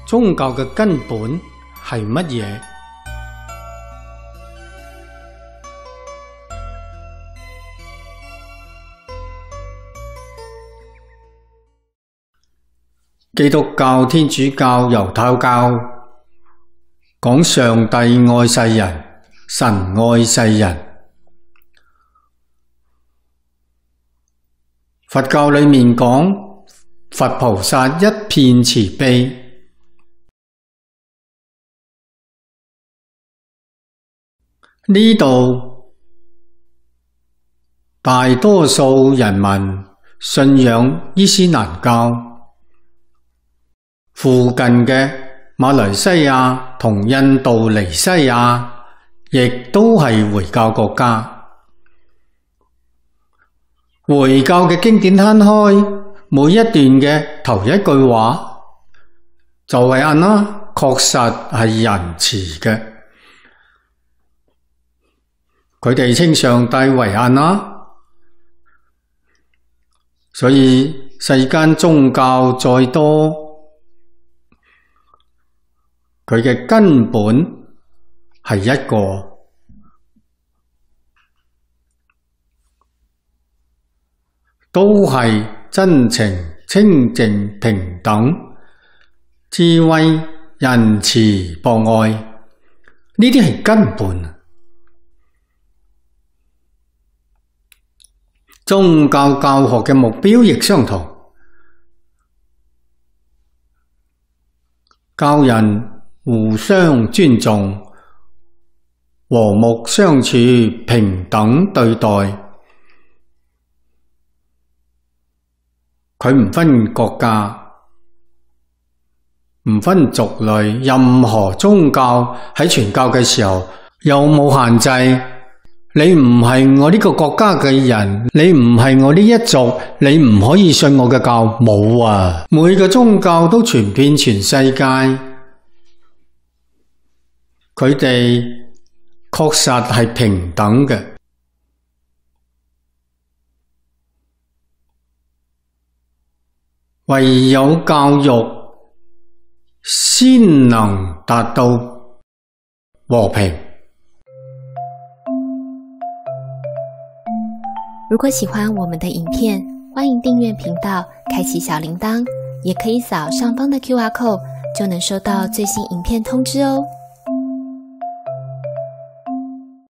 宗教嘅根本係乜嘢？基督教、天主教、猶太教講上帝愛世人，神愛世人。佛教裏面講佛菩薩一片慈悲。呢度大多數人民信仰伊斯蘭教，附近嘅馬來西亞同印度尼西亞亦都係回教國家。回教嘅經典攤開，每一段嘅頭一句話就係安拉確實係仁慈嘅。佢哋稱上帝為安拉，所以世間宗教再多，佢嘅根本係一個，都係真情、清淨、平等、智慧、仁慈、博愛，呢啲係根本。宗教教學嘅目標亦相同，教人互相尊重、和睦相處、平等對待。佢唔分國家，唔分族類，任何宗教喺傳教嘅時候又冇限制。你唔係我呢個國家嘅人，你唔係我呢一族，你唔可以信我嘅教，冇啊！每個宗教都傳遍全世界，佢哋確實係平等嘅。唯有教育先能達到和平。 如果喜歡我們的影片，歡迎訂閱頻道，開啟小鈴鐺，也可以掃上方的QR code，就能收到最新影片通知哦。